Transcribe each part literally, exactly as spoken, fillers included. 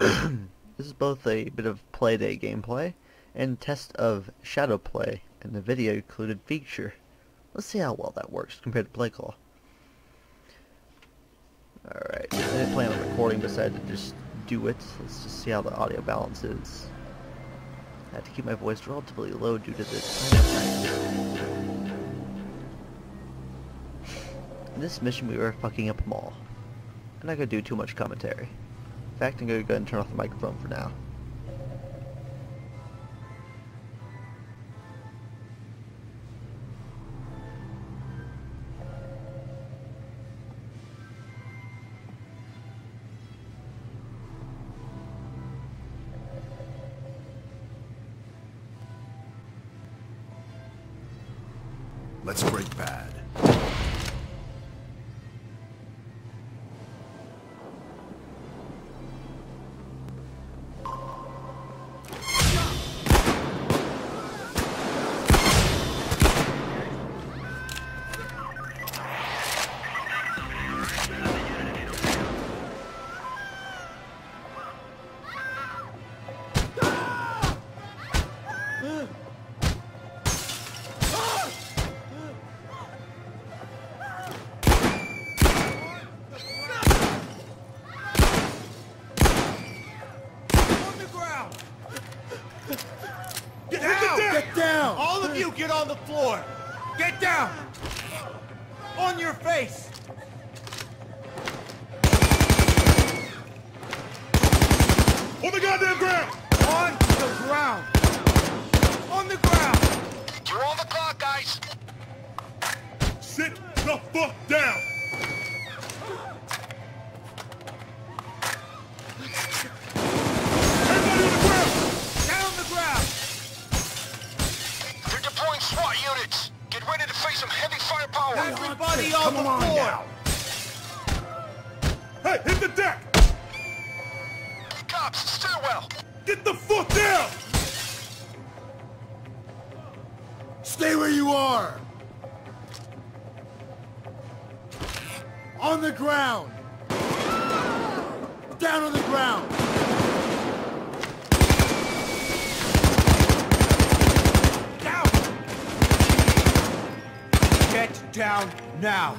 This is both a bit of Payday gameplay and test of Shadowplay, and the video included feature. Let's see how well that works compared to PlayCall. Alright, I didn't plan on recording, decided to just do it. Let's just see how the audio balance is. I had to keep my voice relatively low due to the time. In this mission we were fucking up a mall. I'm not going to do too much commentary. In fact, I'm going to go ahead and turn off the microphone for now. Let's break bad. Get down! All of you get on the floor! Get down! On your face! On the goddamn ground! On the ground! On the ground! You're on the clock, guys! Sit the fuck down! Everybody on the ground! Down on the ground! They're deploying SWAT units! Get ready to face some heavy firepower! Everybody on the floor! Hey, hit the deck! Cops, stairwell! Get the fuck down! Stay where you are! On the ground! Down on the ground! Down! Get down now!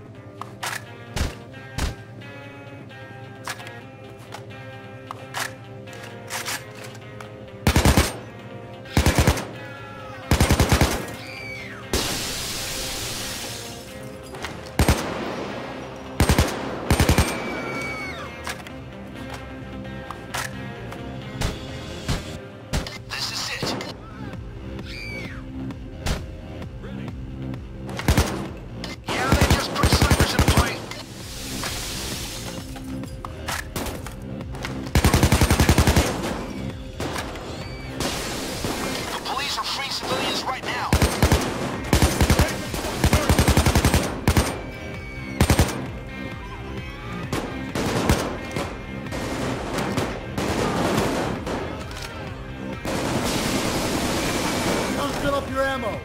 Fill up your ammo!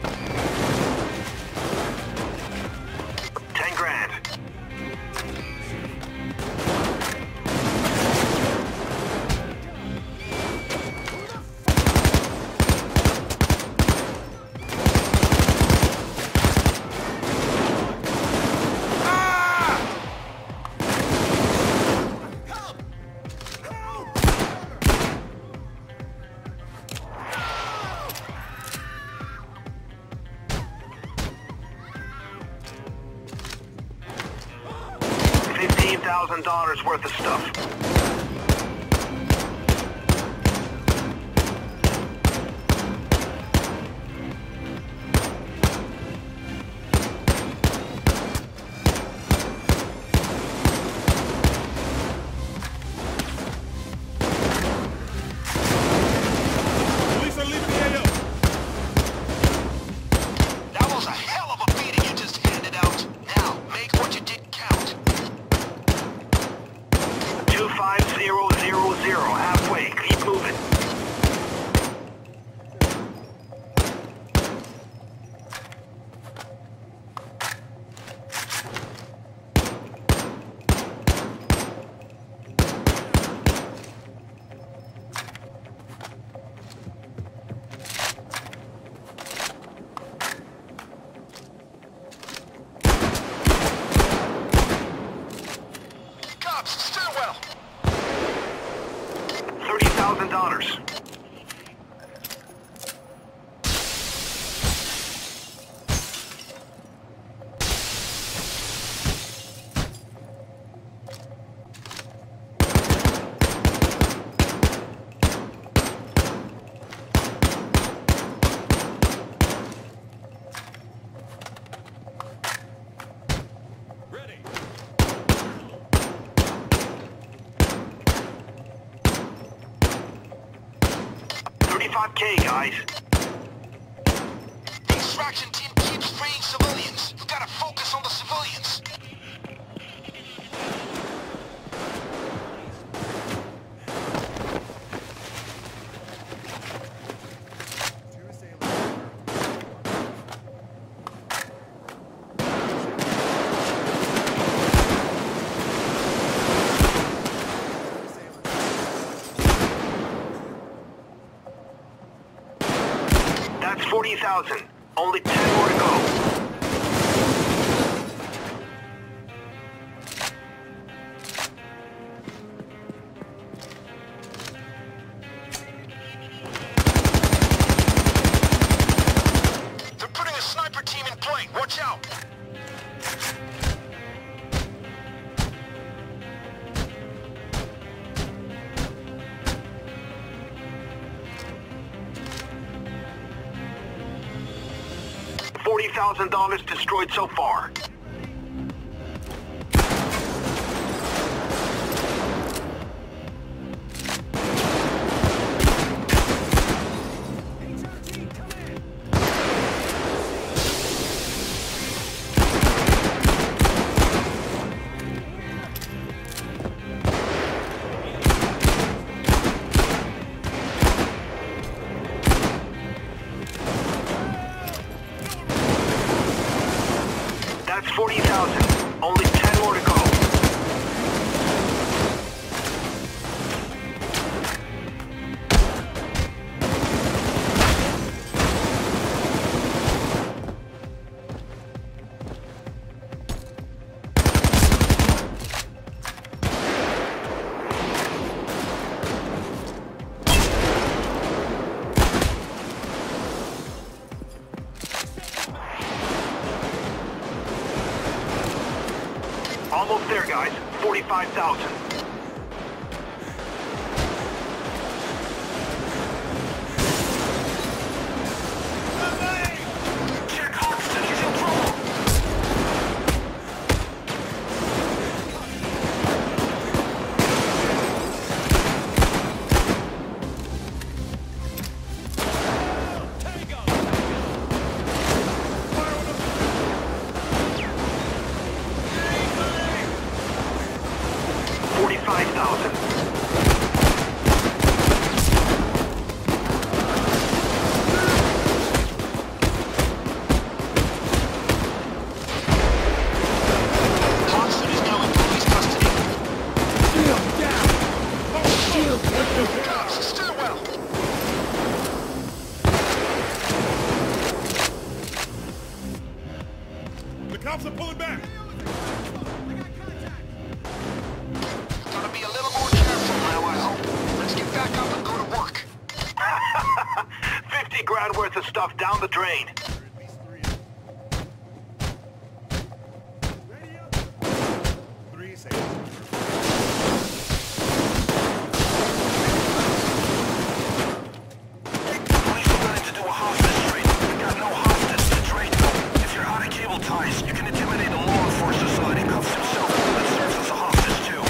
Ten grand. Fifteen thousand dollars worth of stuff. Police are leaving the A O. That was a hell of a beating you just handed out. Now, make what you did count. Two five zero zero zero, halfway. Keep moving. thousand dollars. thirty-five K, guys. The extraction team keeps freeing civilians. You gotta focus on the civilians. That's forty thousand. Only ten more to go. They're putting a sniper team in play. Watch out. forty thousand dollars destroyed so far. That's forty thousand. Only ten more to go. Almost there, guys. forty-five thousand. Check Hoxton, he's in trouble. forty-five thousand. Hoxton is now in police custody. Shield down! Shield down! Cops, stairwell. The cops are pulling back. Gotta be a little more careful now, I hope. Let's get back up and go to work. fifty grand worth of stuff down the drain. Three seconds. Police are willing to do a hostage trade. We got no hostage to trade. If you're out of cable ties, you can intimidate a law enforcement so that he cuffs himself and serves as a hostage too.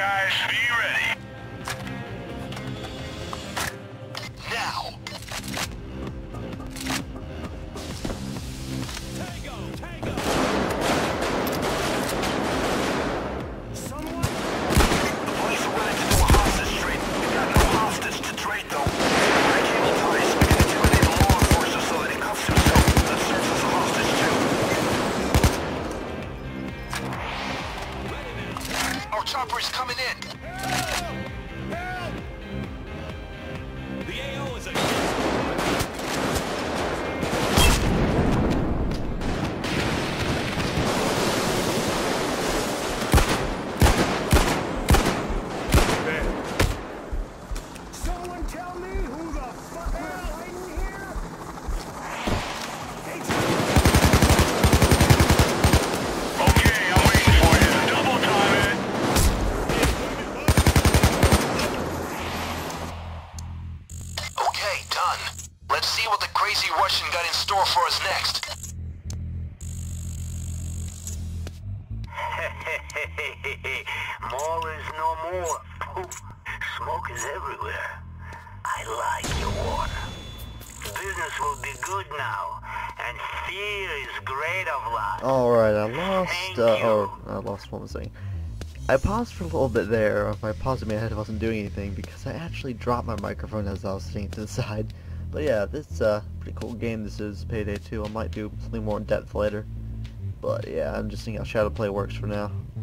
guys, be ready. Now. Tango! Tango! Someone? The police are willing to do a hostage trade. We've got no hostage to trade, though. Our cable ties, we can intimidate a law enforcer so that he cuffs himself. That serves as a hostage, too. Our chopper is coming in. The A O is a... Someone tell me who the fuck we're fighting here? Okay, I'm waiting for you. Double time it. Okay, done. Let's see what the crazy Russian got in store for us next. More is no more. Poof. Smoke is everywhere. I like your water. Business will be good now, and fear is great of life. Alright, I lost, Thank uh, you. or, I lost what was I saying. I paused for a little bit there. If I paused in my head, I wasn't doing anything because I actually dropped my microphone as I was sitting to the side. But yeah, this is uh, a pretty cool game. This is Payday two. I might do something more in depth later. But yeah, I'm just seeing how Shadowplay works for now.